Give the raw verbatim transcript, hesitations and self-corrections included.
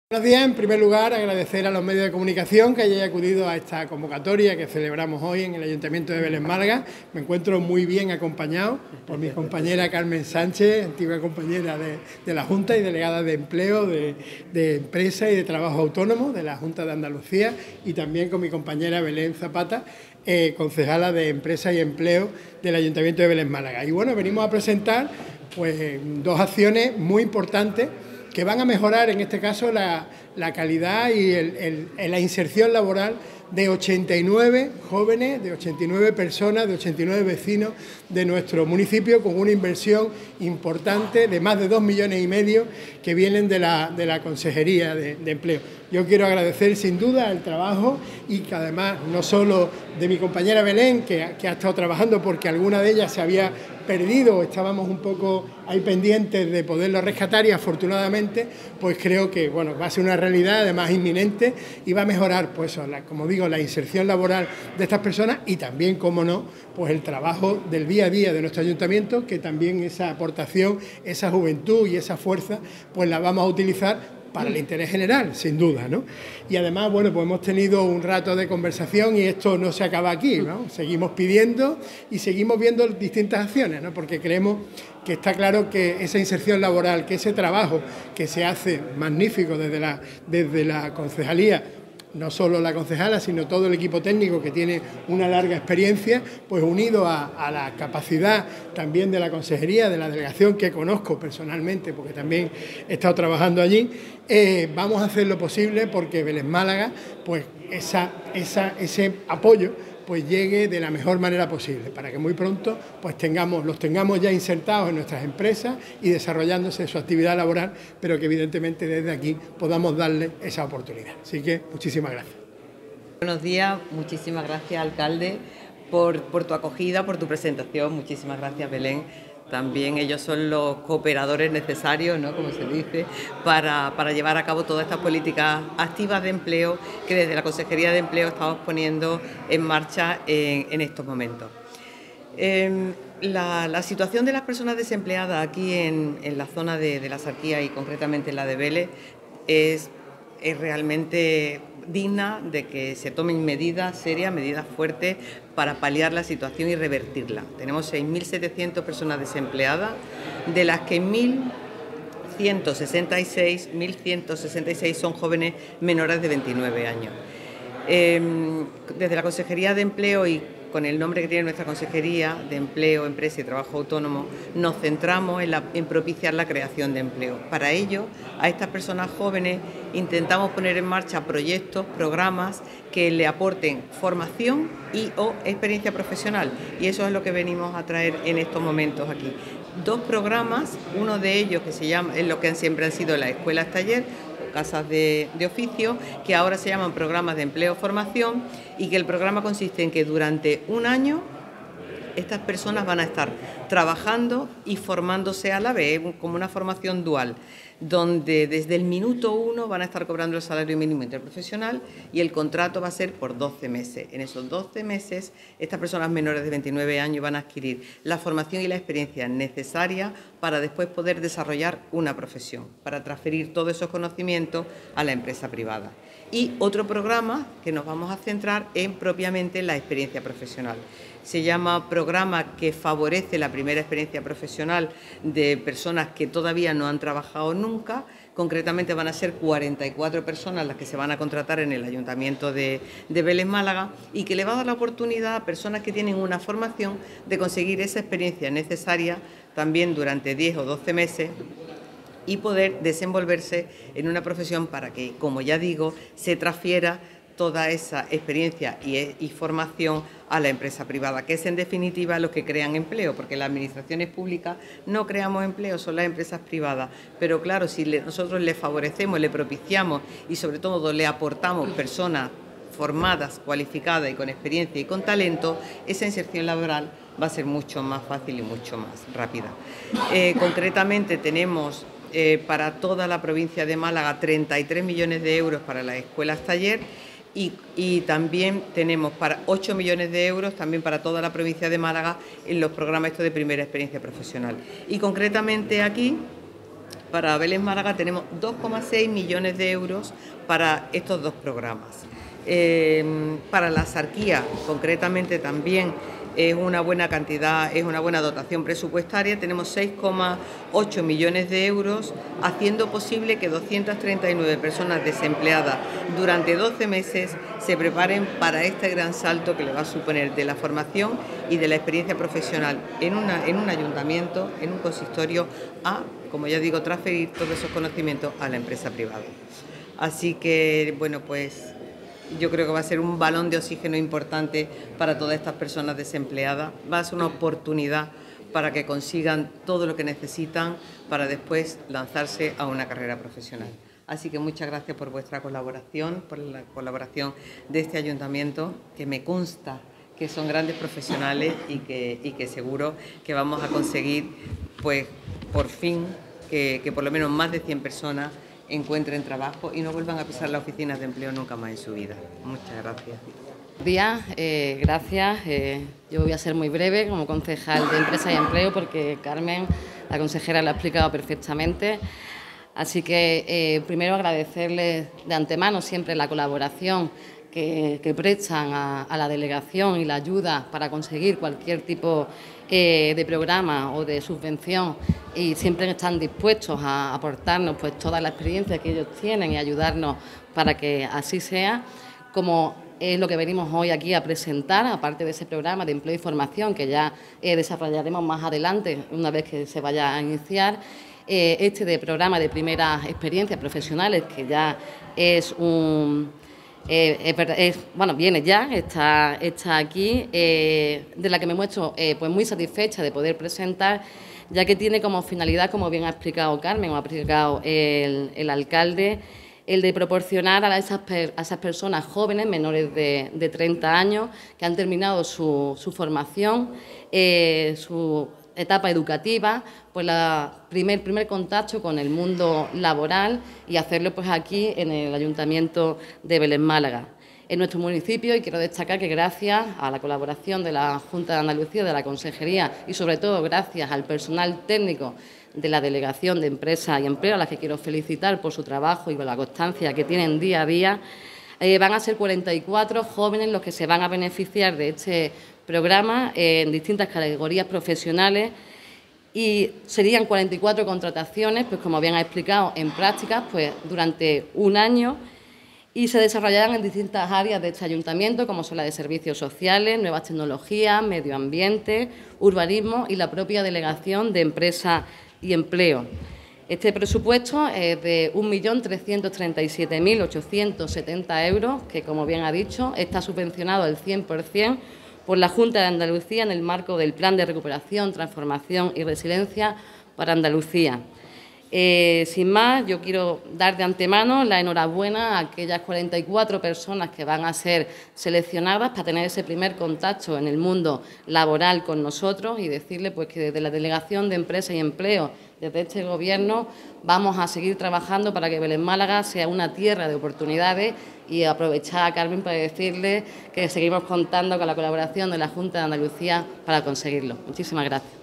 Buenos días. En primer lugar, agradecer a los medios de comunicación que hayáis acudido a esta convocatoria que celebramos hoy en el Ayuntamiento de Vélez Málaga. Me encuentro muy bien acompañado por mi compañera Carmen Sánchez, antigua compañera de, de la Junta y delegada de Empleo, de, de Empresa y de Trabajo Autónomo de la Junta de Andalucía, y también con mi compañera Belén Zapata, eh, concejala de Empresa y Empleo del Ayuntamiento de Vélez Málaga. Y bueno, venimos a presentar pues dos acciones muy importantes que van a mejorar, en este caso, la, la calidad y el, el, la inserción laboral de ochenta y nueve jóvenes, de ochenta y nueve personas, de ochenta y nueve vecinos de nuestro municipio, con una inversión importante de más de dos millones y medio que vienen de la, de la Consejería de, de Empleo. Yo quiero agradecer sin duda el trabajo y que además no solo de mi compañera Belén, que, que ha estado trabajando porque alguna de ellas se había perdido, estábamos un poco ahí pendientes de poderlo rescatar, y afortunadamente pues creo que bueno, va a ser una realidad además inminente y va a mejorar, pues la, como digo, la inserción laboral de estas personas, y también, como no, pues el trabajo del día a día de nuestro ayuntamiento, que también esa aportación, esa juventud y esa fuerza pues la vamos a utilizar para el interés general, sin duda, ¿no? Y además, bueno, pues hemos tenido un rato de conversación y esto no se acaba aquí, ¿no? Seguimos pidiendo y seguimos viendo distintas acciones, ¿no? Porque creemos que está claro que esa inserción laboral, que ese trabajo que se hace magnífico desde la, desde la concejalía, no solo la concejala, sino todo el equipo técnico que tiene una larga experiencia, pues unido a, a la capacidad también de la consejería, de la delegación, que conozco personalmente porque también he estado trabajando allí, eh, vamos a hacer lo posible porque Vélez Málaga, pues esa, esa, ese apoyo pues llegue de la mejor manera posible, para que muy pronto pues tengamos, los tengamos ya insertados en nuestras empresas y desarrollándose su actividad laboral, pero que evidentemente desde aquí podamos darle esa oportunidad. Así que muchísimas gracias. Buenos días, muchísimas gracias, alcalde, por, por tu acogida, por tu presentación. Muchísimas gracias, Belén. También ellos son los cooperadores necesarios, ¿no?, como se dice, para, para llevar a cabo todas estas políticas activas de empleo que desde la Consejería de Empleo estamos poniendo en marcha en, en estos momentos. Eh, la, la situación de las personas desempleadas aquí en, en la zona de, de la Sarquía, y concretamente en la de Vélez, es, es realmente digna de que se tomen medidas serias, medidas fuertes para paliar la situación y revertirla. Tenemos seis mil setecientas personas desempleadas, de las que mil ciento sesenta y seis son jóvenes menores de veintinueve años. Eh, desde la Consejería de Empleo, y con el nombre que tiene nuestra Consejería de Empleo, Empresa y Trabajo Autónomo, nos centramos en, la, en propiciar la creación de empleo. Para ello, a estas personas jóvenes intentamos poner en marcha proyectos, programas que le aporten formación y o experiencia profesional, y eso es lo que venimos a traer en estos momentos aquí. Dos programas, uno de ellos que se llama, es lo que siempre han sido las escuelas taller, casas de, de oficio, que ahora se llaman programas de empleo-formación, y que el programa consiste en que durante un año estas personas van a estar trabajando y formándose a la vez, como una formación dual, donde desde el minuto uno van a estar cobrando el salario mínimo interprofesional, y el contrato va a ser por doce meses. En esos doce meses, estas personas menores de veintinueve años van a adquirir la formación y la experiencia necesaria para después poder desarrollar una profesión, para transferir todos esos conocimientos a la empresa privada. Y otro programa que nos vamos a centrar en propiamente la experiencia profesional. Se llama programa que favorece la primera experiencia profesional de personas que todavía no han trabajado nunca. Concretamente van a ser cuarenta y cuatro personas las que se van a contratar en el Ayuntamiento de, de Vélez Málaga, y que le va a dar la oportunidad a personas que tienen una formación de conseguir esa experiencia necesaria también durante diez o doce meses y poder desenvolverse en una profesión para que, como ya digo, se transfiera toda esa experiencia y, y formación a la empresa privada, que es en definitiva los que crean empleo, porque las administraciones públicas no creamos empleo, son las empresas privadas. Pero claro, si le, nosotros le favorecemos, le propiciamos y sobre todo le aportamos personas formadas, cualificadas y con experiencia y con talento, esa inserción laboral va a ser mucho más fácil y mucho más rápida. Eh, concretamente tenemos eh, para toda la provincia de Málaga treinta y tres millones de euros para las escuelas taller, Y, y también tenemos para ocho millones de euros también para toda la provincia de Málaga en los programas estos de primera experiencia profesional. Y concretamente aquí para Belén Málaga tenemos dos coma seis millones de euros para estos dos programas. Eh, para la Sarquía, concretamente, también es una buena cantidad, es una buena dotación presupuestaria. Tenemos seis coma ocho millones de euros, haciendo posible que doscientas treinta y nueve personas desempleadas durante doce meses se preparen para este gran salto que le va a suponer de la formación y de la experiencia profesional en, una, en un ayuntamiento, en un consistorio, a, como ya digo, transferir todos esos conocimientos a la empresa privada. Así que, bueno, pues yo creo que va a ser un balón de oxígeno importante para todas estas personas desempleadas. Va a ser una oportunidad para que consigan todo lo que necesitan para después lanzarse a una carrera profesional. Así que muchas gracias por vuestra colaboración, por la colaboración de este ayuntamiento, que me consta que son grandes profesionales y que, y que seguro que vamos a conseguir, pues, por fin, que, que por lo menos más de cien personas encuentren trabajo y no vuelvan a pisar las oficinas de empleo nunca más en su vida. Muchas gracias. Buenos días, eh, gracias. Eh, yo voy a ser muy breve como concejal de Empresa y Empleo porque Carmen, la consejera, lo ha explicado perfectamente. Así que eh, primero agradecerles de antemano siempre la colaboración que, que prestan a, a la delegación y la ayuda para conseguir cualquier tipo eh, de programa o de subvención, y siempre están dispuestos a aportarnos pues toda la experiencia que ellos tienen y ayudarnos para que así sea, como es lo que venimos hoy aquí a presentar, aparte de ese programa de empleo y formación que ya eh, desarrollaremos más adelante una vez que se vaya a iniciar. Eh, este de programa de primeras experiencias profesionales, que ya es un... Eh, es, bueno, viene ya, está, está aquí, eh, de la que me muestro eh, pues muy satisfecha de poder presentar, ya que tiene como finalidad, como bien ha explicado Carmen o ha explicado el, el alcalde, el de proporcionar a esas, per, a esas personas jóvenes, menores de, de treinta años, que han terminado su, su formación, eh, su etapa educativa, pues la primer, primer contacto con el mundo laboral, y hacerlo pues aquí en el Ayuntamiento de Belén Málaga, en nuestro municipio. Y quiero destacar que gracias a la colaboración de la Junta de Andalucía, de la Consejería, y sobre todo gracias al personal técnico de la Delegación de Empresa y Empleo, a las que quiero felicitar por su trabajo y por la constancia que tienen día a día, eh, van a ser cuarenta y cuatro jóvenes los que se van a beneficiar de este programa en distintas categorías profesionales, y serían cuarenta y cuatro contrataciones, pues como bien ha explicado, en prácticas pues durante un año, y se desarrollarán en distintas áreas de este ayuntamiento, como son las de servicios sociales, nuevas tecnologías, medio ambiente, urbanismo y la propia Delegación de Empresa y Empleo. Este presupuesto es de un millón trescientos treinta y siete mil ochocientos setenta euros, que, como bien ha dicho, está subvencionado al cien por cien por la Junta de Andalucía en el marco del Plan de Recuperación, Transformación y Resiliencia para Andalucía. Eh, sin más, yo quiero dar de antemano la enhorabuena a aquellas cuarenta y cuatro personas que van a ser seleccionadas para tener ese primer contacto en el mundo laboral con nosotros, y decirles pues, que desde la Delegación de Empresa y Empleo, desde este Gobierno, vamos a seguir trabajando para que Belén Málaga sea una tierra de oportunidades, y aprovechar a Carmen para decirle que seguimos contando con la colaboración de la Junta de Andalucía para conseguirlo. Muchísimas gracias.